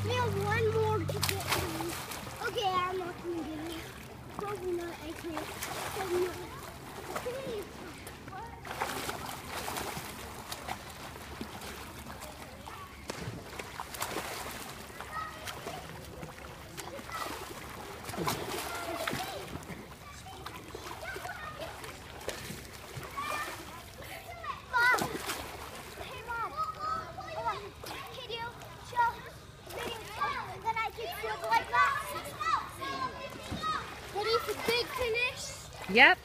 We have one more to get through. Okay, I'm not gonna get it. Probably not. I can't. Probably not. Please. Ready for big finish? Yep.